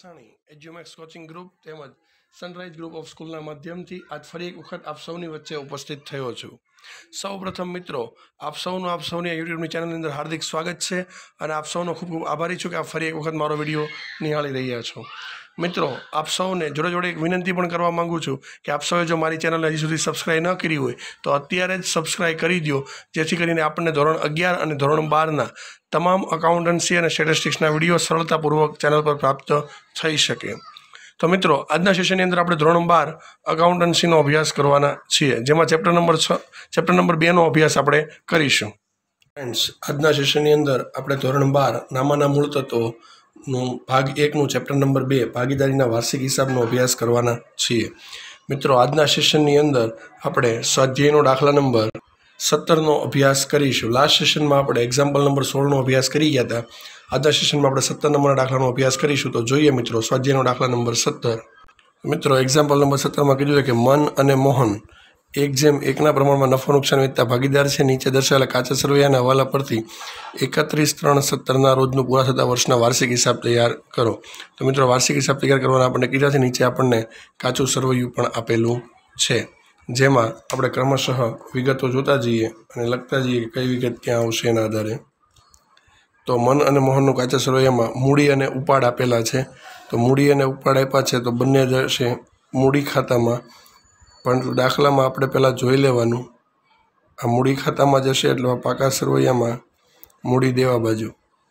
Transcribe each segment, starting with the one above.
Vasani Edumax coaching group તેમજ Sunrise group of સ્કૂલના માધ્યમથી આજ ફરી એક વખત આપ સૌની વચ્ચે ઉપસ્થિત થયો છું। સૌપ્રથમ મિત્રો આપ સૌની યુટ્યુબની ચેનલની અંદર હાર્દિક સ્વાગત છે અને આપ સૌનો ખૂબ ખૂબ આભારી છું કે આપ ફરી એક વખત મારો વિડીયો નિહાળી રહ્યા છો। મિત્રો આપ સૌને જોડે જોડે એક વિનંતી પણ કરવા માગું છું કે આપ સૌએ જો મારી ચેનલ હજી સુધી સબસ્ક્રાઈબ ન કરી હોય તો અત્યારે જ સબસ્ક્રાઈબ કરી દો, જેથી કરીને આપણને ધોરણ 11 અને ધોરણ 12ના તમામ અકાઉન્ટન્સી અને સ્ટેટિસ્ટિક્સના વિડીયો સરળતાપૂર્વક ચેનલ પર પ્રાપ્ત થઈ શકે। તો મિત્રો આજના સેશનની અંદર આપણે ધોરણ 12 અકાઉન્ટન્સીનો અભ્યાસ કરવાના છીએ, જેમાં ચેપ્ટર નંબર 2નો અભ્યાસ આપણે કરીશું। ફ્રેન્ડ્સ, આજના સેશનની અંદર આપણે ધોરણ 12 નામાના મૂળ તત્વોનું ભાગ 1નું ચેપ્ટર નંબર 2 ભાગીદારીના વાર્ષિક હિસાબનો અભ્યાસ કરવાના છીએ। મિત્રો આજના સેશનની અંદર આપણે સ્વાધ્યાયનો દાખલા નંબર 17નો અભ્યાસ કરીશું। લાસ્ટ સેશનમાં આપણે એક્ઝામ્પલ નંબર 16નો અભ્યાસ કરી ગયા હતા। આજના સેશનમાં આપણે 17 નંબરના દાખલાનો અભ્યાસ કરીશું। તો જોઈએ મિત્રો સ્વાધ્યાયનો દાખલા નંબર 17। મિત્રો એક્ઝામ્પલ નંબર 17માં કીધું છે કે મન અને મોહન 1:1 પ્રમાણમાં નફો નુકસાન વેચતા ભાગીદાર છે। નીચે દર્શાવેલા કાચા સરવૈયાના હવાલા પરથી 31/3/17ના રોજનું પૂરા થતા વર્ષના વાર્ષિક હિસાબ તૈયાર કરો। તો મિત્રો વાર્ષિક હિસાબ તૈયાર કરવાના આપણને કીધા છે। નીચે આપણને કાચું સરવૈયું પણ આપેલું છે, જેમાં આપણે ક્રમશઃ વિગતો જોતા જઈએ અને લખતા જઈએ કે કઈ વિગત ક્યાં આવશે એના આધારે। તો મન અને મોહનનું કાચા સરવૈયામાં મૂડી અને ઉપાડ આપેલા છે। તો મૂડી અને ઉપાડ આપ્યા છે તો બંને જશે મૂડી ખાતામાં, પરંતુ દાખલામાં આપણે પહેલાં જોઈ લેવાનું આ મૂડી ખાતામાં જશે એટલે પાકા સરવૈયામાં મૂડી દેવા બાજુ,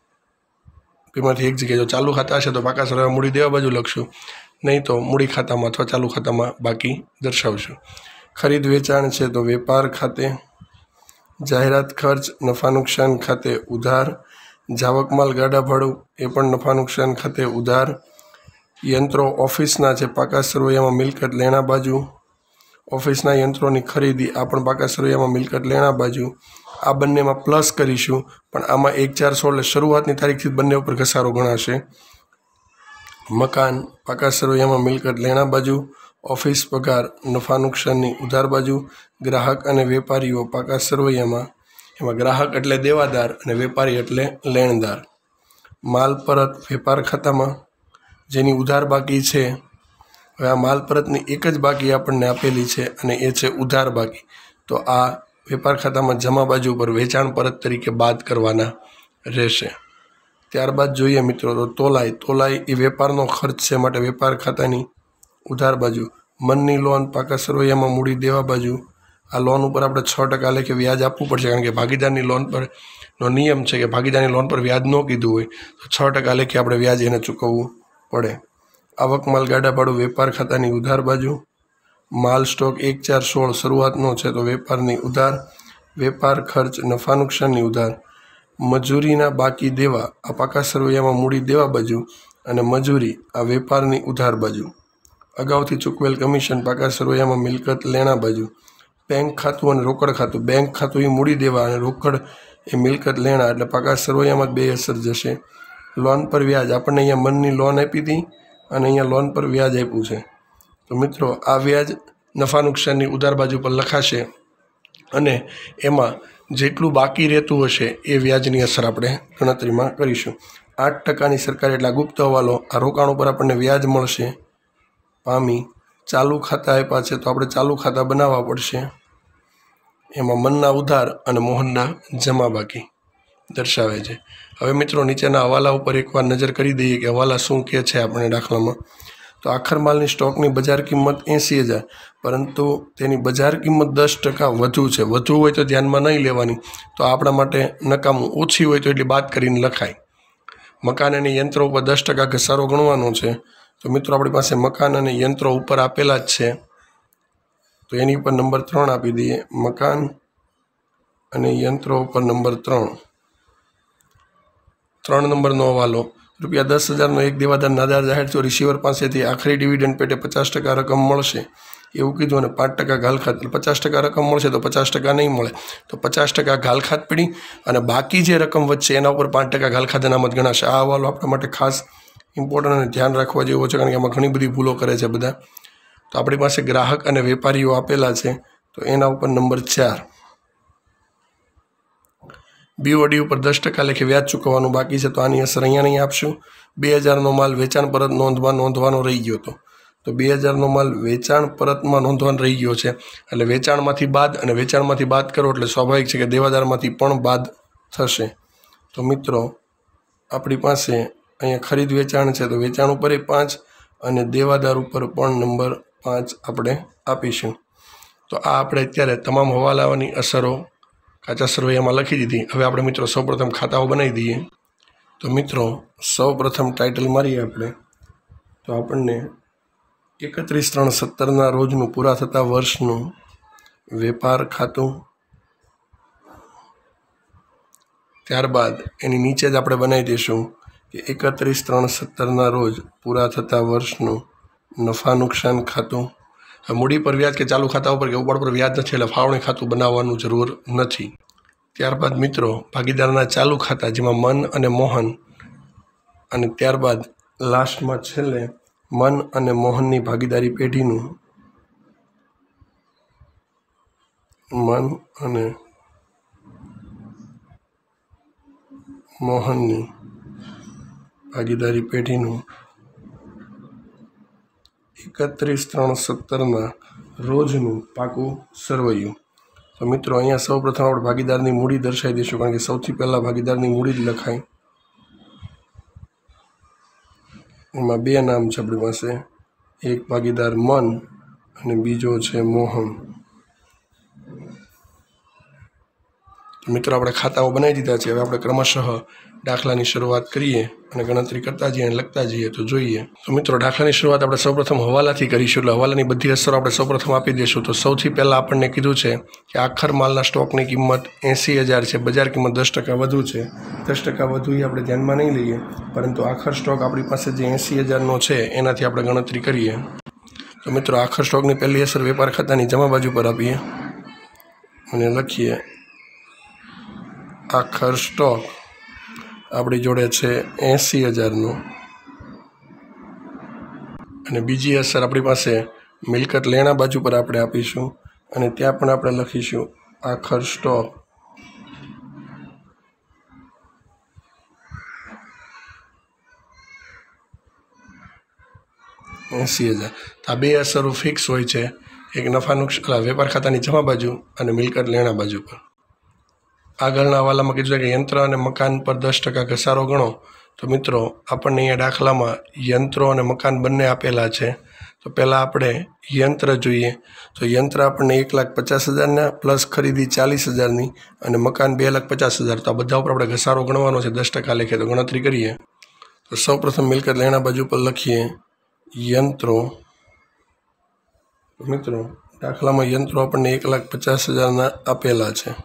એમાંથી એક જગ્યાએ જો ચાલુ ખાતા હશે તો પાકા સરવૈયામાં મૂડી દેવા બાજુ લખશું, નહીં તો મૂડી ખાતામાં અથવા ચાલુ ખાતામાં બાકી દર્શાવશું। ખરીદ વેચાણ છે તો વેપાર ખાતે, જાહેરાત ખર્ચ નફા નુકસાન ખાતે ઉધાર, જાવક માલ ગાડા ભાડું એ પણ નફા નુકસાન ખાતે ઉધાર, યંત્રો ઓફિસના છે પાકા સરવૈયામાં મિલકત લેણા બાજુ, ઓફિસના યંત્રોની ખરીદી આ પણ પાકા સરવૈયામાં મિલકત લેણા બાજુ। આ બંનેમાં પ્લસ કરીશું, પણ આમાં 1/4/16 એટલે શરૂઆતની તારીખથી બંને ઉપર ઘસારો ગણાશે। મકાન પાકા સરવૈયામાં મિલકત લેણા બાજુ, ઓફિસ પગાર નફા નુકસાનની ઉધાર બાજુ, ગ્રાહક અને વેપારીઓ પાકા સરવૈયામાં, એમાં ગ્રાહક એટલે દેવાદાર અને વેપારી એટલે લેણદાર। માલ પરત વેપાર ખાતામાં જેની ઉધાર બાકી છે, હવે આ માલ પરતની એક જ બાકી આપણને આપેલી છે અને એ છે ઉધાર બાકી, તો આ વેપાર ખાતામાં જમા બાજુ પર વેચાણ પરત તરીકે બાદ કરવાના રહેશે। ત્યારબાદ જોઈએ મિત્રો તો તોલાઈ એ વેપારનો ખર્ચ છે, માટે વેપાર ખાતાની ઉધાર બાજુ। મનની લોન પાકા સરવૈયામાં મૂડી દેવા બાજુ। આ લોન ઉપર આપણે 6% લેખે વ્યાજ આપવું પડશે, કારણ કે ભાગીદારની લોન પરનો નિયમ છે કે ભાગીદારની લોન પર વ્યાજ ન કીધું હોય તો 6% લેખે આપણે વ્યાજ એને ચૂકવવું પડે। આવક માલ ગાડા ભાડું વેપાર ખાતાની ઉધાર બાજુ। માલ સ્ટોક 1/4/16 શરૂઆતનો છે તો વેપારની ઉધાર, વેપાર ખર્ચ નફા નુકસાનની ઉધાર। મજૂરીના બાકી દેવા આ પાકા સરવૈયામાં મૂડી દેવા બાજુ અને મજૂરી આ વેપારની ઉધાર બાજુ। અગાઉથી ચૂકવેલ કમિશન પાકા સરવૈયામાં મિલકત લેણા બાજુ। બેંક ખાતું અને રોકડ ખાતું, બેંક ખાતું એ મૂડી દેવા અને રોકડ એ મિલકત લેણા, એટલે પાકા સરવૈયામાં જ બે અસર જશે। લોન પર વ્યાજ આપણને અહીંયા મનની લોન આપી હતી અને અહીંયા લોન પર વ્યાજ આપ્યું છે, તો મિત્રો આ વ્યાજ નફા નુકસાનની ઉધાર બાજુ પર લખાશે અને એમાં જેટલું બાકી રહેતું હશે એ વ્યાજની અસર આપણે ગણતરીમાં કરીશું। 8%ની સરકારી એટલે ગુપ્ત હવાલો, આ રોકાણ ઉપર આપણને વ્યાજ મળશે પામી। ચાલુ ખાતા આપ્યા છે તો આપણે ચાલુ ખાતા બનાવવા પડશે, એમાં મનના ઉધાર અને મોહનના જમા બાકી દર્શાવે છે। હવે મિત્રો નીચેના હવાલા ઉપર એકવાર નજર કરી દઈએ કે હવાલા શું કહે છે આપણે દાખલામાં। તો આખર માલની સ્ટોકની બજાર કિંમત 80,000, પરંતુ તેની બજાર કિંમત 10% વધુ છે। વધુ હોય તો ધ્યાનમાં નહીં લેવાની, તો આપણા માટે નકામું, ઓછી હોય તો એટલી બાદ કરીને લખાય। મકાન અને યંત્રો ઉપર 10% ઘસારો ગણવાનો છે, તો મિત્રો આપણી પાસે મકાન અને યંત્રો ઉપર આપેલા જ છે, તો એની ઉપર નંબર 3 આપી દઈએ। મકાન અને યંત્રો ઉપર નંબર 3 નંબરનો હવાલો, ₹10,000નો એક દેવાદાર નાદાર જાહેર થયો, રિસીવર પાસેથી આખરી ડિવિડન્ડ પેટે 50% રકમ મળશે એવું કીધું અને 5% ઘાલખાત, 50% રકમ મળશે તો 50% નહીં મળે, તો 50% ઘાલખાત પડી અને બાકી જે રકમ વધશે એના ઉપર 5% ઘાલખાત અનામત ગણાશે। આ હવાલો આપણા માટે ખાસ ઇમ્પોર્ટન્ટ અને ધ્યાન રાખવા જેવો છે, કારણ કે એમાં ઘણી બધી ભૂલો કરે છે બધા। તો આપણી પાસે ગ્રાહક અને વેપારીઓ આપેલા છે, તો એના ઉપર નંબર 4। BOD ઉપર 10% લેખે વ્યાજ ચૂકવવાનું બાકી છે, તો આની અસર અહીંયા નહીં આપશું. 2000નો માલ વેચાણ પરત નોંધવાનો રહી ગયો હતો, તો 2000નો માલ વેચાણ પરતમાં નોંધવાનો રહી ગયો છે, એટલે વેચાણમાંથી બાદ કરો એટલે સ્વાભાવિક છે કે દેવાદારમાંથી પણ બાદ થશે. તો મિત્રો આપણી પાસે અહીંયા ખરીદ વેચાણ છે, તો વેચાણ ઉપર 5 અને દેવાદાર ઉપર પણ નંબર 5 આપણે આપીશું. તો આ આપણે અત્યારે તમામ હવાલાઓની અસરો કાચા સરવૈયામાં લખી દીધી. હવે આપણે મિત્રો સૌપ્રથમ ખાતાઓ બનાવી દઈએ. તો મિત્રો સૌપ્રથમ ટાઇટલ મારીએ આપણે, તો આપણને 31/3/17ના રોજનું પૂરા થતા વર્ષનું વેપાર ખાતું, ત્યારબાદ એની નીચે જ આપણે બનાવી દઈશું કે 31/3/17ના રોજ પૂરા થતા વર્ષનું નફા નુકસાન ખાતું. મૂડી પર વ્યાજ કે ચાલુ ખાતા ઉપર કે ઉપાડ પર વ્યાજ નથી, એટલે ફાળવણી ખાતું બનાવવાનું જરૂર નથી. ત્યારબાદ મિત્રો ભાગીદારના ચાલુ ખાતા, જેમાં મન અને મોહન, અને ત્યારબાદ લાસ્ટમાં છેલ્લે મન અને મોહનની ભાગીદારી પેઢીનું મોહનની ભાગીદારી પેઢીનું 31/3/17ના રોજનું પાકું સરવૈયું. તો મિત્રો અહીંયા સૌપ્રથમ આપણે ભાગીદારની મૂડી દર્શાવી દઈશું, કારણ કે સૌથી પહેલાં ભાગીદારની મૂડી જ લખાય. એમાં 2 નામ છે આપણી પાસે, એક ભાગીદાર મન અને બીજો છે મોહન. મિત્રો આપણે ખાતાઓ બનાવી દીધા છે. હવે આપણે ક્રમશઃ દાખલાની શરૂઆત કરીએ અને ગણતરી કરતા જઈએ અને લખતા જઈએ. તો જોઈએ, તો મિત્રો દાખલાની શરૂઆત આપણે સૌપ્રથમ હવાલાથી કરીશું, એટલે હવાલાની બધી અસરો આપણે સૌપ્રથમ આપી દઈશું. તો સૌથી પહેલાં આપણને કીધું છે કે આખર માલના સ્ટોકની કિંમત 80,000 છે, બજાર કિંમત 10% વધુ છે. 10% વધુ એ આપણે ધ્યાનમાં નહીં લઈએ, પરંતુ આખર સ્ટોક આપણી પાસે જે 80,000નો છે એનાથી આપણે ગણતરી કરીએ. તો મિત્રો આખર સ્ટોકની પહેલી અસર વેપાર ખાતાની જમા બાજુ પર આપીએ અને લખીએ આખર સ્ટોક આપણી જોડે છે 80,000નો. અને બીજી અસર આપણી પાસે મિલકત લેણા બાજુ પર આપણે આપીશું અને ત્યાં પણ આપણે લખીશું આખર સ્ટોક 80,000. આ 2 અસરો ફિક્સ હોય છે, એક નફા નુકસાન વેપાર ખાતાની જમા બાજુ અને મિલકત લેણા બાજુ પર. આગળના હવાલામાં કીધું છે કે યંત્ર અને મકાન પર 10% ઘસારો ગણો. તો મિત્રો આપણને અહીંયા દાખલામાં યંત્રો અને મકાન બંને આપેલા છે. તો પહેલાં આપણે યંત્ર જોઈએ. તો યંત્ર આપણને 1,50,000ના પ્લસ ખરીદી 40,000ની અને મકાન 2,50,000. તો આ બધા ઉપર આપણે ઘસારો ગણવાનો છે 10% લેખે. તો ગણતરી કરીએ. તો સૌપ્રથમ મિલકત લેણા બાજુ પર લખીએ યંત્રો. મિત્રો દાખલામાં યંત્રો આપણને 1,50,000ના આપેલા છે,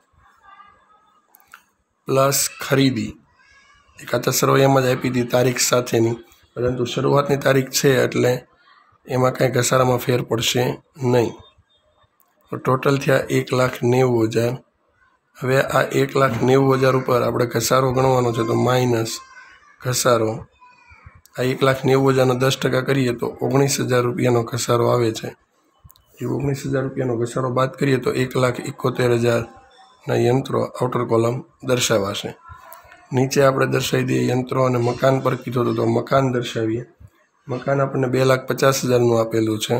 પ્લસ ખરીદી એ કાચા સરવૈયામાં જ આપી હતી તારીખ સાથેની, પરંતુ શરૂઆતની તારીખ છે એટલે એમાં કાંઈ ઘસારામાં ફેર પડશે નહીં. તો ટોટલ થયા 1,90,000. હવે આ 1,90,000 ઉપર આપણે ઘસારો ગણવાનો છે, તો માઇનસ ઘસારો. આ 1,90,000નો 10% કરીએ તો 19,000 રૂપિયાનો ઘસારો આવે છે. એ 19,000 રૂપિયાનો ઘસારો બાદ કરીએ તો 1,71,000ના યંત્રો આઉટર કોલમ દર્શાવાશે. નીચે આપણે દર્શાવી દઈએ યંત્રો અને મકાન પર કીધું હતું, તો મકાન દર્શાવીએ. મકાન આપણને 2,50,000નું આપેલું છે,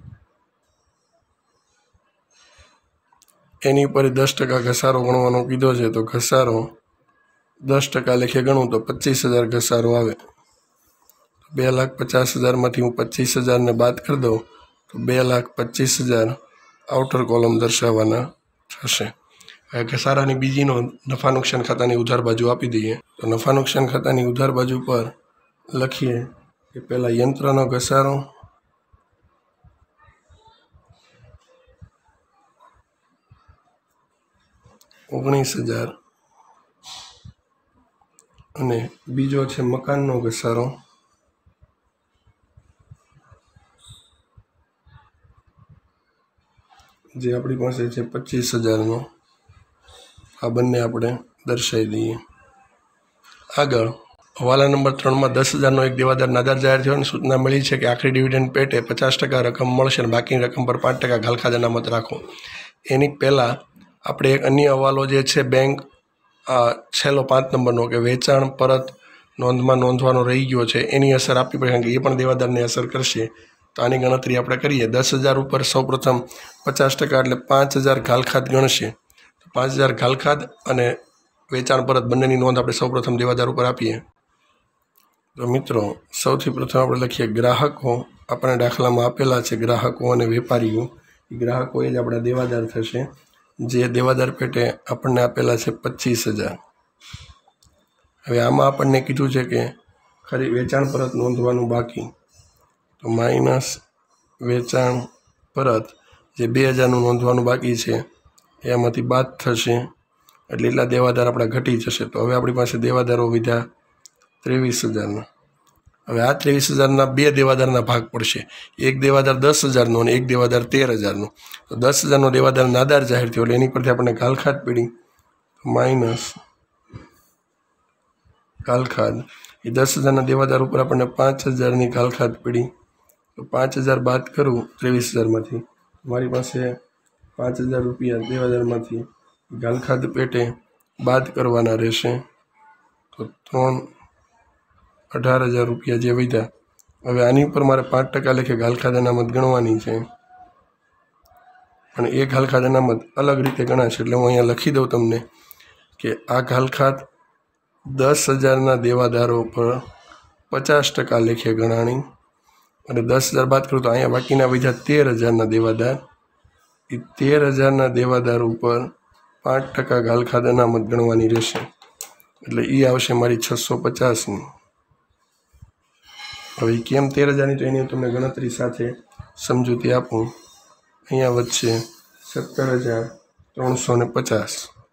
એની ઉપર 10% ઘસારો ગણવાનો કીધો છે. તો ઘસારો 10% લેખે ગણું તો 25,000 ઘસારો આવે. 2,50,000માંથી હું 25,000ને બાદ કરી દઉં તો 2,25,000 આઉટર કોલમ દર્શાવવાના થશે. ઘસારાની બીજી નોંધ નફા નુકસાન ખાતાની ઉધાર બાજુ આપી દઈએ. તો નફા નુકસાન ખાતાની ઉધાર બાજુ પર લખીએ કે પહેલાં યંત્રનો ઘસારો, $19,000 અને બીજો છે મકાનનો ઘસારો, જે આપણી પાસે છે 25,000નો. આ બંને આપણે દર્શાવી દઈએ. આગળ હવાલા નંબર 3માં 10,000નો એક દેવાદાર નાદાર જાહેર થયો અને સૂચના મળી છે કે આખરી ડિવિડન્ડ પેટે 50% રકમ મળશે અને બાકીની રકમ પર 5% ઘાલખાત અનામત રાખો. એની પહેલાં આપણે એક અન્ય હવાલો જે છે બેંક આ છેલ્લો 5 નંબરનો કે વેચાણ પરત નોંધમાં નોંધવાનો રહી ગયો છે એની અસર આપવી પડે, કારણ કે એ પણ દેવાદારને અસર કરશે. તો આની ગણતરી આપણે કરીએ. 10,000 ઉપર સૌપ્રથમ 50% એટલે 5,000 ઘાલખાદ ગણશે. 5,000 ઘાલખાદ અને વેચાણ પરત બંનેની નોંધ આપણે સૌપ્રથમ દેવાદાર ઉપર આપીએ. તો મિત્રો સૌથી પ્રથમ આપણે લખીએ ગ્રાહકો. આપણે દાખલામાં આપેલા છે ગ્રાહકો અને વેપારીઓ. ગ્રાહકો એ જ આપણા દેવાદાર થશે, જે દેવાદાર પેટે આપણને આપેલા છે 25,000. હવે આમાં આપણને કીધું છે કે ખરી વેચાણ પરત નોંધવાનું બાકી, તો માઇનસ વેચાણ પરત જે 2,000નું નોંધવાનું બાકી છે એમાંથી બાદ થશે, એટલે એટલા દેવાદાર આપણા ઘટી જશે. તો હવે આપણી પાસે દેવાદારો વધ્યા 23,000ના. હવે આ 23,000ના 2 દેવાદારના ભાગ પડશે, એક દેવાદાર 10,000નો અને એક દેવાદાર 13,000નો. તો 10,000નો દેવાદાર નાદાર જાહેર થયો એટલે એની પરથી આપણને ઘાલખાદ પડી, માઇનસ ઘાલખાદ. એ 10,000ના દેવાદાર ઉપર આપણને 5,000ની ઘાલખાદ પડી. તો 5,000 બાદ કરું 23,000માંથી, મારી પાસે 5,000 રૂપિયા દેવાદારમાંથી ઘાલખાદ પેટે બાદ કરવાના રહેશે. તો 18,000 રૂપિયા જે વધ્યા. હવે આની ઉપર મારે 5% લેખે ઘાલખાદ અનામત ગણવાની છે, પણ એ ઘાલખાદ અનામત અલગ રીતે ગણાશે. એટલે હું અહીંયા લખી દઉં તમને કે આ ઘાલખાદ 10,000ના દેવાદારો પર 50% લેખે ગણાણી, અને 10,000 બાદ કરું તો અહીંયા બાકીના વધ્યા 13,000ના દેવાદાર. એ 13,000ના દેવાદાર ઉપર 5% ઘાલખાદ અનામત ગણવાની રહેશે, એટલે એ આવશે મારી 650ની. હવે કેમ 13,000ની, તો એની તમને ગણતરી સાથે સમજૂતી આપું. અહીંયા વચ્ચે 17,350.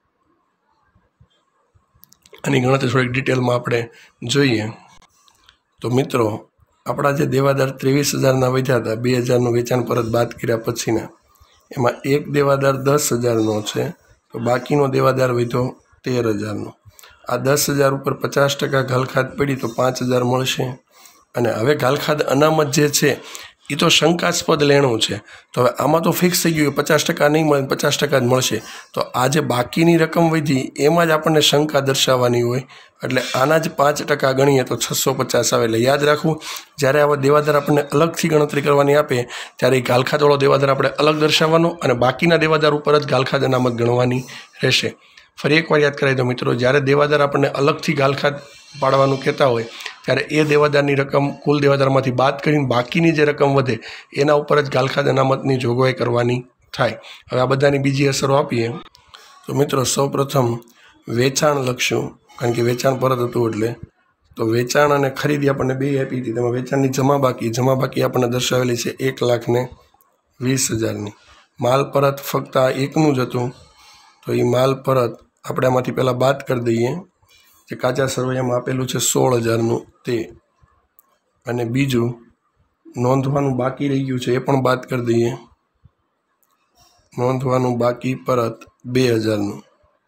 આની ગણતરી થોડીક ડિટેલમાં આપણે જોઈએ. તો મિત્રો આપણા જે દેવાદાર 23,000ના વધ્યા હતા, 2,000નું વેચાણ પરત બાદ કર્યા પછીના, એમાં એક દેવાદાર 10,000નો છે, તો બાકીનો દેવાદાર વધ્યો 13,000નો. આ 10,000 ઉપર 50% ઘાલખાદ પડી તો 5,000 મળશે. અને હવે ઘાલખાદ અનામત જે છે એ તો શંકાસ્પદ લેણું છે, તો હવે આમાં તો ફિક્સ થઈ ગયું 50% નહીં મળે, 50% જ મળશે. તો આ જે બાકીની રકમ વધી એમાં જ આપણને શંકા દર્શાવવાની હોય, એટલે આના જ 5% ગણીએ તો 650 આવે. એટલે યાદ રાખવું, જ્યારે આવા દેવાદાર આપણને અલગથી ગણતરી કરવાની આપે ત્યારે એ ઘાલખાદવાળો દેવાદાર આપણે અલગ દર્શાવવાનો અને બાકીના દેવાદાર ઉપર જ ઘાલખાદ અનામત ગણવાની રહેશે. ફરી એકવાર યાદ કરાવી દો મિત્રો, જ્યારે દેવાદાર આપણને અલગથી ઘાલખાદ પાડવાનું કહેતા હોય ત્યારે એ દેવાદારની રકમ કુલ દેવાદારમાંથી બાદ કરીને બાકીની જે રકમ વધે એના ઉપર જ ઘાલખાદ અનામતની જોગવાઈ કરવાની થાય. હવે આ બધાની બીજી અસરો આપીએ. તો મિત્રો સૌપ્રથમ વેચાણ લખશું, કારણ કે વેચાણ પરત હતું એટલે. તો વેચાણ અને ખરીદી આપણને બે આપી હતી, તેમાં વેચાણની જમા બાકી આપણને દર્શાવેલી છે 1,20,000ની. માલ પરત ફક્ત આ એકનું જ હતું, તો એ માલ પરત આપણે આમાંથી પહેલાં બાદ કરી દઈએ. જે કાચા સરવૈયામાં આપેલું છે 16,000નું તે, અને બીજું નોંધવાનું બાકી રહી ગયું છે એ પણ બાદ કરી દઈએ. નોંધવાનું બાકી પરત 2,000નું.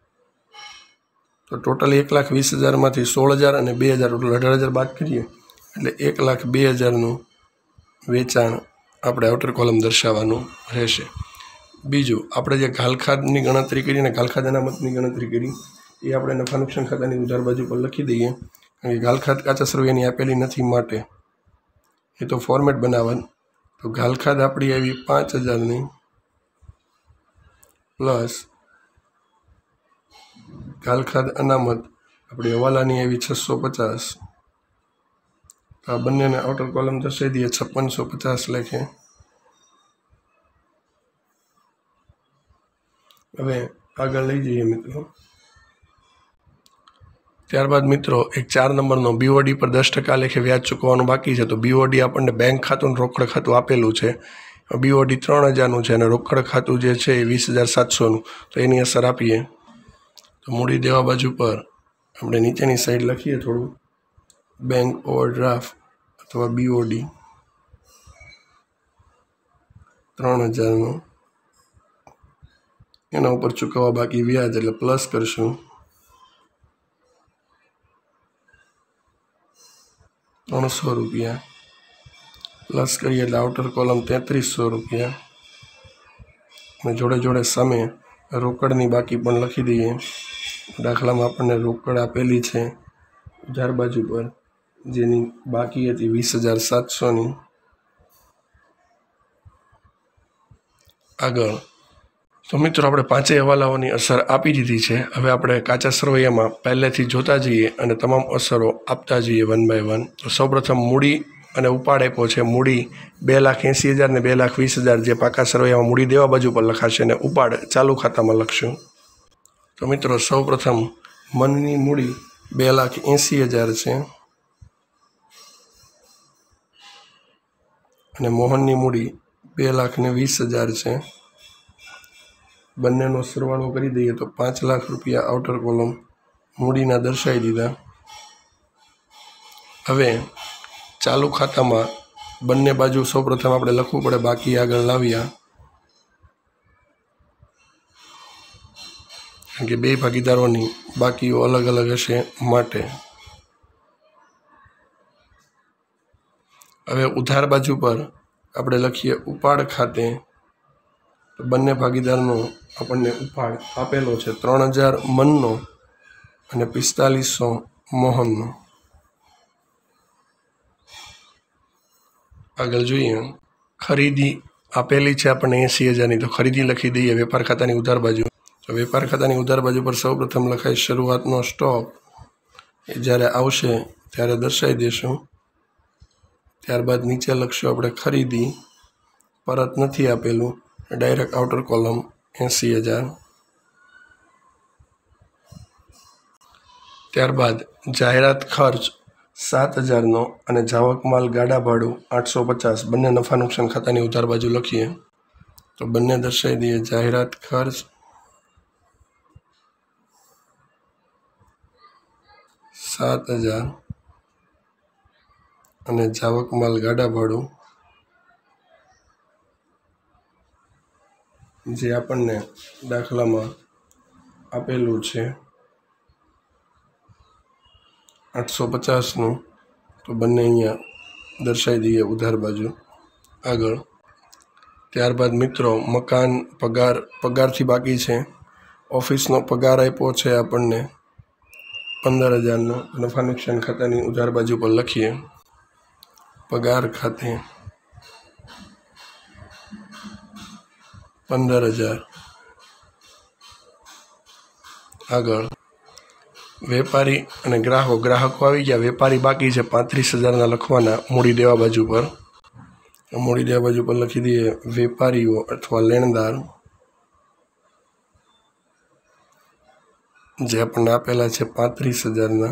તો ટોટલ 1,20,000માંથી 16,000 અને 2,000 ટોટલ 18,000 બાદ કરીએ એટલે 1,02,000નું વેચાણ આપણે આઉટર કોલમ દર્શાવવાનું રહેશે. બીજું આપણે જે ઘાલખાદની ગણતરી કરી અને ઘાલખાદ અનામતની ગણતરી કરી એ આપણે નફા નુકસાન ખાતાની ઉધાર બાજુ પર લખી દઈએ, કારણ કે ઘાલખાદ કાચા સરવૈયાની આપેલી નથી માટે એ તો ફોર્મેટ બનાવવાનું. તો ઘાલખાદ આપણી આવી 5,000ની પ્લસ ઘાલખાદ અનામત આપણી હવાલાની આવી 650. આ બંનેને આઉટર કોલમ દર્શાવી દઈએ 5650 લેખે. હવે આગળ લઈ જઈએ મિત્રો. ત્યારબાદ મિત્રો એક 4 નંબરનો BOD પર 10% લેખે વ્યાજ ચૂકવવાનું બાકી છે. તો BOD આપણને બેંક ખાતું અને રોકડ ખાતું આપેલું છે. BOD 3,000નું છે અને રોકડ ખાતું જે છે એ 20,700નું. તો એની અસર આપીએ. તો મૂડી દેવા બાજુ પર આપણે નીચેની સાઈડ લખીએ થોડું, બેંક ઓવરડ્રાફ્ટ અથવા BOD 3,000નું, એના ઉપર ચૂકવવા બાકી વ્યાજ એટલે પ્લસ કરશું 300 રૂપિયા. પ્લસ કરીએ એટલે આઉટર કોલમ 3,300 રૂપિયા. અને જોડે જોડે સામે રોકડની બાકી પણ લખી દઈએ દાખલામાં આપણને રોકડ આપેલી છે ઉધાર બાજુ પર, જેની બાકી હતી 20,700ની। આગળ તો મિત્રો આપણે પાંચેય હવાલાઓની અસર આપી દીધી છે। હવે આપણે કાચા સરવૈયામાં પહેલેથી જોતા જઈએ અને તમામ અસરો આપતા જઈએ વન બાય વન। તો સૌપ્રથમ મૂડી અને ઉપાડ આપ્યો છે। મૂડી 2,80,000 ને 2,20,000 જે પાકા સરવૈયામાં મૂડી દેવા બાજુ પર લખાશે અને ઉપાડ ચાલુ ખાતામાં લખશું। તો મિત્રો સૌપ્રથમ મનની મૂડી 2,80,000 છે અને મોહનની મૂડી 2,20,000 છે। બંનેનો સરવાળો કરી દઈએ તો 5 લાખ રૂપિયા આઉટર કોલમ મૂડીના દર્શાવી દીધા। હવે ચાલુ ખાતામાં બંને બાજુ સૌપ્રથમ આપણે લખવું પડે બાકી આગળ લાવ્યા, કારણ કે બે ભાગીદારોની બાકીઓ અલગ અલગ હશે માટે। હવે ઉધાર બાજુ પર આપણે લખીએ ઉપાડ ખાતે, તો બંને ભાગીદારનો આપણને ઉપાડ આપેલો છે 3,000 મનનો અને 4,500 મોહનનો। આગળ જોઈએ, ખરીદી આપેલી છે આપણને 80,000ની, તો ખરીદી લખી દઈએ વેપાર ખાતાની ઉધાર બાજુ। તો વેપાર ખાતાની ઉધાર બાજુ પર સૌપ્રથમ લખાય શરૂઆતનો સ્ટોક, એ જ્યારે આવશે ત્યારે દર્શાવી દઈશું। ત્યારબાદ નીચે લખશું આપણે ખરીદી, પરત નથી આપેલું, ડાયરેક્ટ આઉટર કોલમ 80,000। ત્યારબાદ જાહેરાત ખર્ચ 7,000નો અને જાવક માલ ગાડા ભાડું 850, બંને નફા નુકસાન ખાતાની ઉધાર બાજુ લખીએ। તો બંને દર્શાવી દઈએ જાહેરાત ખર્ચ 7,000 અને જાવક માલ ગાડા ભાડું જે આપણને દાખલામાં આપેલું છે 850નું, તો બંને અહીંયા દર્શાવી દઈએ ઉધાર બાજુ। આગળ ત્યારબાદ મિત્રો મકાન પગારથી બાકી છે। ઓફિસનો પગાર આપ્યો છે આપણને 15,000નો, નફા નુકસાન ખાતાની ઉધાર બાજુ પર લખીએ પગાર ખાતે 15,000। આગળ વેપારી અને ગ્રાહકો આવી ગયા, વેપારી બાકી છે 35,000ના લખવાના મૂડી દેવા બાજુ પર। મૂડી દેવા બાજુ પર લખી દઈએ વેપારીઓ અથવા લેણદાર, જે આપણને આપેલા છે 35,000ના।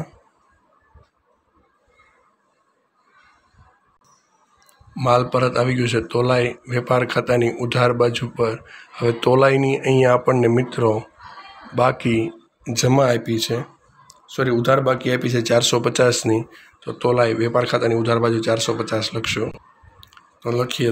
માલ પરત આવી ગયું છે તોલાઈ વેપાર ખાતાની ઉધાર બાજુ પર। હવે તોલાઈની અહીંયા આપણને મિત્રો બાકી જમા આપી છે, ઉધાર બાકી આપી છે 450ની, તો તોલાઈ વેપાર ખાતાની ઉધાર બાજુ 450 લખશું। તો લખીએ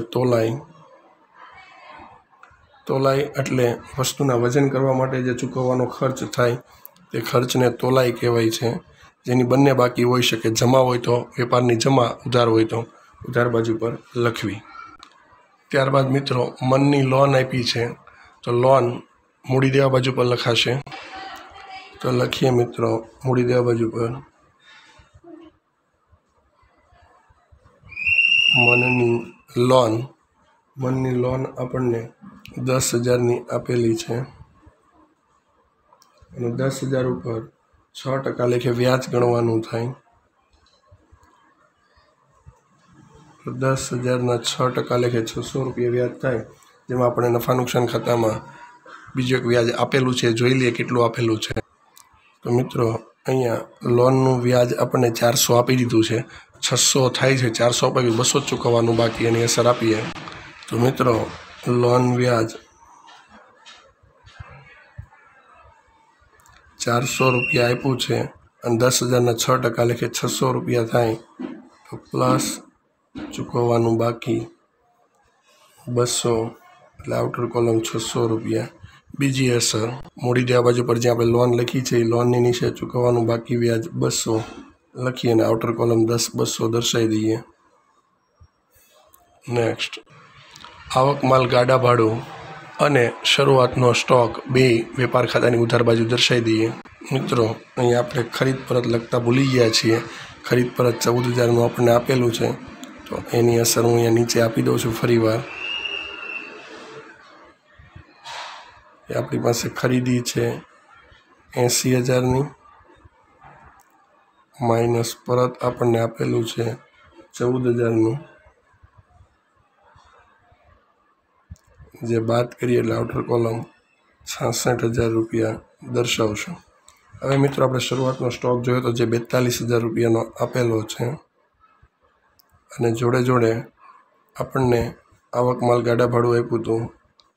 તોલાઈ એટલે વસ્તુના વજન કરવા માટે જે ચૂકવવાનો ખર્ચ થાય તે ખર્ચને તોલાઈ કહેવાય છે, જેની બંને બાકી હોઈ શકે, જમા હોય તો વેપારની જમા, ઉધાર હોય તો ઉધાર બાજુ પર લખવી। ત્યારબાદ મિત્રો મનની લોન આપી છે, તો લોન મૂડી દેવા બાજુ પર લખાશે। તો લખીએ મિત્રો મૂડી દેવા બાજુ પર મનની લોન આપણને 10,000ની આપેલી છે અને 10,000 ઉપર 6% લેખે વ્યાજ ગણવાનું થાય। તો 10,000ના 6% લેખે 600 રૂપિયા વ્યાજ થાય, જેમાં આપણે નફા નુકસાન ખાતામાં બીજું એક વ્યાજ આપેલું છે, જોઈ લઈએ કેટલું આપેલું છે। તો મિત્રો અહીંયા લોનનું વ્યાજ આપણને 400 આપી દીધું છે, 600 થાય છે, 400 અપાવ્યું, 200 ચૂકવવાનું બાકી, એની અસર આપીએ। તો મિત્રો લોન વ્યાજ 400 રૂપિયા આપ્યું છે અને 10,000ના 6% લેખે 600 રૂપિયા થાય, તો પ્લસ ચૂકવવાનું બાકી 200, એટલે આઉટર કોલમ 600 રૂપિયા। બીજી અસર મૂડી દેવા બાજુ પર જ્યાં આપણે લોન લખી છે એ લોનની નીચે ચૂકવવાનું બાકી વ્યાજ 200 લખીએ અને આઉટર કોલમ 10,200 દર્શાવી દઈએ। નેક્સ્ટ આવક માલ ગાડા ભાડું અને શરૂઆતનો સ્ટોક બે વેપાર ખાતાની ઉધાર બાજુ દર્શાવી દઈએ। मित्रों अहीं आपणे खरीद परत लगता भूली गया छीए। खरीद परत 14,000 आपने आपेलू है, तो एनी असर हूँ अहीं नीचे आपी दऊं छुं। फरीवार आपणी पासे खरीदी है 80,000 माइनस परत आपने आपेलू है 14,000 जे बात करिए एटले आउटर कॉलम 66,000 रुपया दर्शावशुं। हवे मित्रों आपणे शरूआतनो स्टॉक जोयो तो जे 42,000 रुपयानो आपेलो है अने जोड़े जोड़े आपने आवक माल गाड़ा भाड़ुं आप्युं हतुं,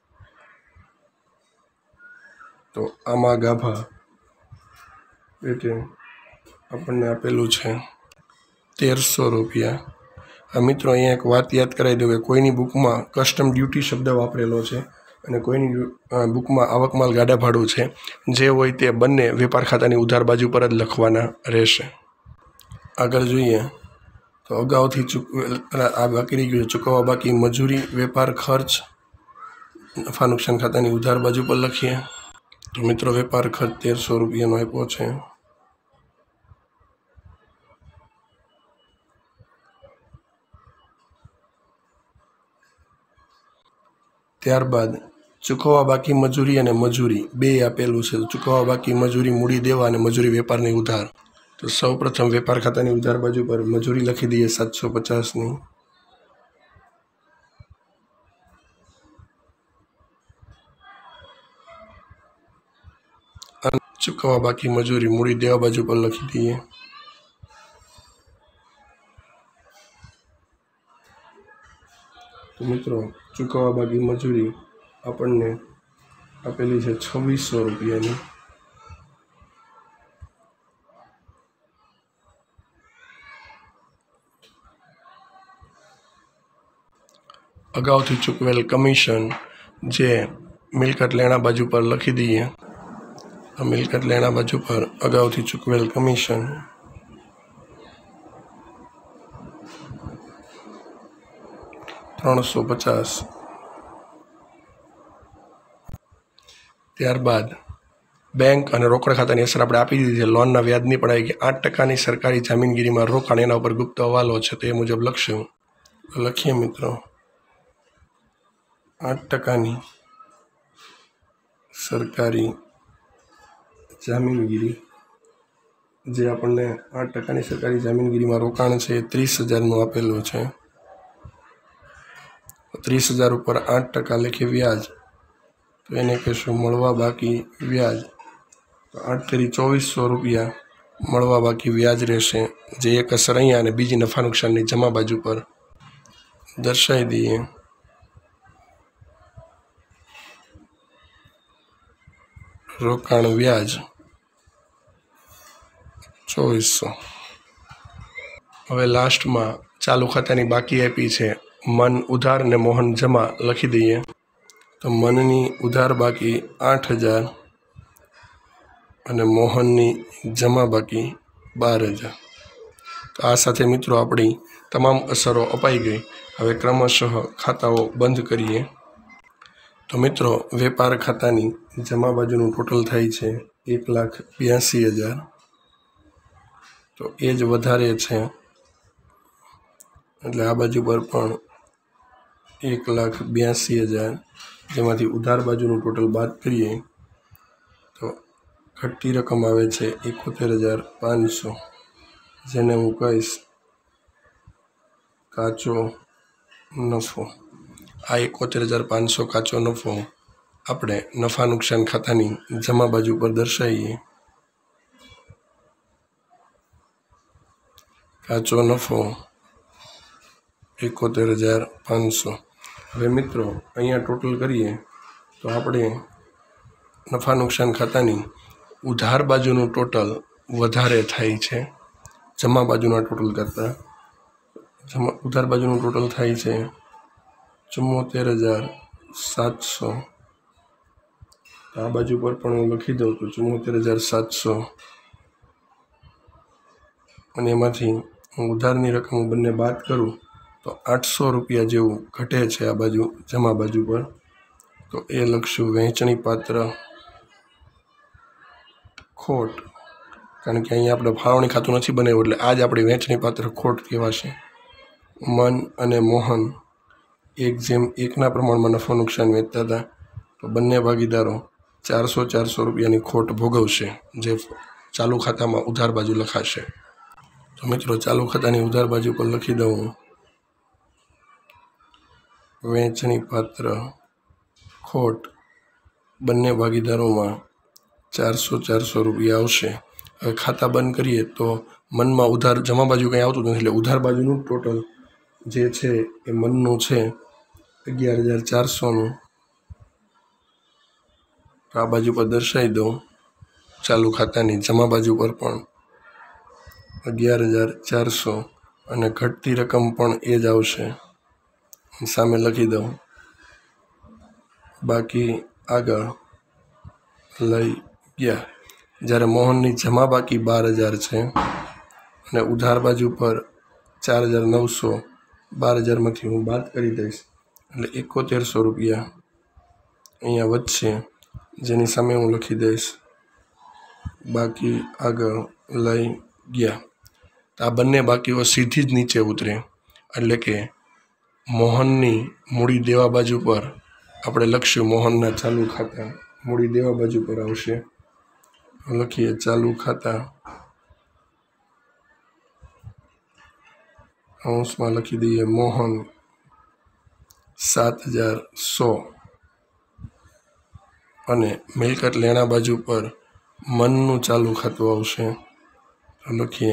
तो आमा गाभा पेटे आपने आपेलू है 1,300 रुपया। मित्रों अहीं एक बात याद कराई दूँ कि कोईनी बुक में कस्टम ड्यूटी शब्द वापरेलो है અને કોઈની બુકમાં આવક માલ ગાડા ભાડું છે જે હોય તે બંને વેપાર ખાતાની ઉધાર બાજુ પર જ લખવાના રહેશે। આગળ જોઈએ તો અગાઉથી આ બાકી રહી ગયું ચૂકવવા બાકી મજૂરી વેપાર ખર્ચ નફા નુકસાન ખાતાની ઉધાર બાજુ પર લખીએ તો મિત્રો વેપાર ખર્ચ 1,300 રૂપિયાનો આપ્યો છે। ત્યારબાદ ચૂકવવા બાકી મજૂરી અને મજૂરી બે આપેલું છે। ચૂકવવા બાકી મજૂરી મૂડી દેવા અને મજૂરી વેપારની ઉધાર, તો સૌ પ્રથમ વેપાર ખાતાની ઉધાર બાજુ પર મજૂરી લખી દઈએ 750ની, અને ચૂકવવા બાકી મજૂરી મૂડી દેવા બાજુ પર લખી દઈએ। તો મિત્રો ચૂકવવા બાકી મજૂરી આપણને આપેલી છે 2600 રૂપિયાની, અગાઉથી ચૂકવેલ કમિશન જે મિલકત લેણા બાજુ પર લખી દઈએ। મિલકત લેણા બાજુ પર અગાઉથી ચૂકવેલ કમિશન ₹350। ત્યારબાદ બેંક અને રોકડ ખાતાની અસર આપણે આપી દીધી છે। લોનના વ્યાજની પડાવી કે 8% સરકારી જામીનગીરીમાં રોકાણ એના ઉપર ગુપ્ત હવાલો છે તે મુજબ લખશું। લખીએ મિત્રો 8% સરકારી જામીનગીરી જે આપણને 8% સરકારી જામીનગીરીમાં રોકાણ છે 30,000નું આપેલું છે। 30,000 ઉપર 8% લેખે વ્યાજ, તો એને કહેશું મળવા બાકી વ્યાજ। તો 8 તેરી 2400 રૂપિયા મળવા બાકી વ્યાજ રહેશે, જે એક અસર અહીંયા અને બીજી નફા નુકસાનની જમા બાજુ પર દર્શાવી દઈએ। રોકાણ વ્યાજ 2400। હવે લાસ્ટમાં ચાલુ ખાતાની બાકી આપી છે મન ઉધાર ને મોહન જમા લખી દઈએ। તો મનની ઉધાર બાકી 8,000 અને મોહનની જમા બાકી 12,000। તો આ સાથે મિત્રો આપણી તમામ અસરો અપાઈ ગઈ। હવે ક્રમશઃ ખાતાઓ બંધ કરીએ। તો મિત્રો વેપાર ખાતાની જમા બાજુનું ટોટલ થાય છે 1,82,000। તો એ જ વધારે છે એટલે આ બાજુ પર પણ 1,82,000, જેમાંથી ઉધાર બાજુનું ટોટલ બાદ કરીએ તો ઘટતી રકમ આવે છે 71,500, જેને હું કહીશ કાચો નફો। આ 71,500 કાચો નફો આપણે નફા નુકસાન ખાતાની જમા બાજુ પર દર્શાવીએ। કાચો નફો 71,500। હવે મિત્રો અહીંયા ટોટલ કરીએ તો આપણે નફા નુકસાન ખાતાની ઉધાર બાજુનું ટોટલ વધારે થાય છે જમા બાજુના ટોટલ કરતાં। ઉધાર બાજુનું ટોટલ થાય છે 74,700। આ બાજુ પર પણ હું લખી દઉં તો 74,700, અને એમાંથી હું ઉધારની રકમ બંને બાદ કરું તો 800 રૂપિયા જેવું ઘટે છે આ બાજુ જમા બાજુ પર। તો એ લખશું વહેંચણી પાત્ર ખોટ, કારણ કે અહીંયા આપણે ફાળવણી ખાતું નથી બનાવ્યું એટલે આ જ આપણી વહેંચણી પાત્ર ખોટ કહેવાશે. મન અને મોહન 1:1 પ્રમાણમાં નફો નુકસાન વહેંચતા હતા, તો બંને ભાગીદારો 400 રૂપિયાની ખોટ ભોગવશે, જે ચાલુ ખાતામાં ઉધાર બાજુ લખાશે. તો મિત્રો ચાલુ ખાતાની ઉધાર બાજુ પર લખી દઉં વહેંચણી પાત્ર ખોટ, બંને ભાગીદારોમાં 400 રૂપિયા આવશે. હવે ખાતા બંધ કરીએ તો મનમાં ઉધાર જમા બાજુ કંઈ આવતું નથી, એટલે ઉધાર બાજુનું ટોટલ જે છે એ મનનું છે 11,400નું. આ બાજુ પર દર્શાવી દઉં ચાલુ ખાતાની જમા બાજુ પર પણ 11,400 અને ઘટતી રકમ પણ એ જ આવશે, સામે લખી દઉં. બાકી આગળ લઈ ગયા. જ્યારે મોહનની જમા બાકી 12,000 છે અને ઉધાર બાજુ પર 4,900, 12,000માંથી હું બાદ કરી દઈશ એટલે 7100 રૂપિયા અહીંયા વધશે, જેની સામે હું લખી દઈશ બાકી આગળ લઈ ગયા. આ બંને બાકીઓ સીધી જ નીચે ઉતરે, એટલે કે મોહનની મૂડી દેવા બાજુ પર આપણે લખશું મોહનના ચાલુ ખાતા, મૂડી દેવા બાજુ પર આવશે. લખીએ ચાલુ ખાતા, અંશમાં લખી દઈએ મોહન 7,100 અને મિલકત લેણા બાજુ પર મનનું ચાલુ ખાતું આવશે. લખીએ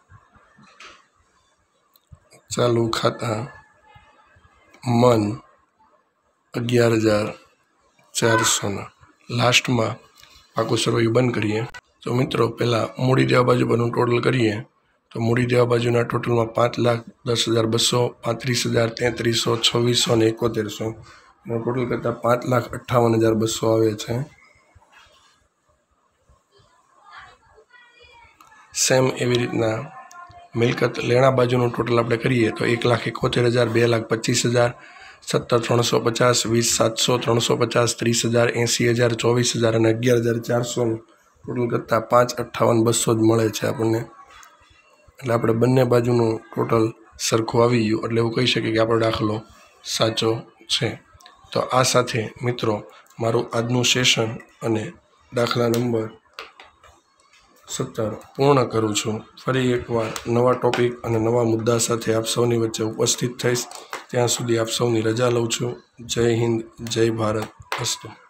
ચાલુ ખાતા મન 11,400. લાસ્ટમાં પાકું સરવાયું બંધ કરીએ. તો મિત્રો પહેલાં મૂડી દેવા બાજુ પરનું ટોટલ કરીએ તો મૂડી દેવા બાજુના ટોટલમાં 5,10,200, 35,000, 3300, 2600 અને 7100. ટોટલ કરતાં 5,58,200 આવે છે. સેમ એવી રીતના મિલકત લેણા બાજુનું ટોટલ આપણે કરીએ તો 1,71,000, 2,25,000, 17,350, 20,700, 350, 30,000, 80,000, 24,000 અને 11,400 ટોટલ કરતાં 5,58,200 જ મળે છે આપણને. એટલે આપણે બંને બાજુનું ટોટલ સરખું આવી ગયું, એટલે એવું કહી શકીએ કે આપણો દાખલો સાચો છે. તો આ સાથે મિત્રો મારું આજનું સેશન અને દાખલા નંબર 17 પૂર્ણ કરું છું. ફરી એકવાર નવા ટોપિક અને નવા મુદ્દા સાથે આપ સૌની વચ્ચે ઉપસ્થિત થઈશ. ત્યાં સુધી આપ સૌની રજા લઉં છું. જય હિન્દ, જય ભારત. અસ્તુ.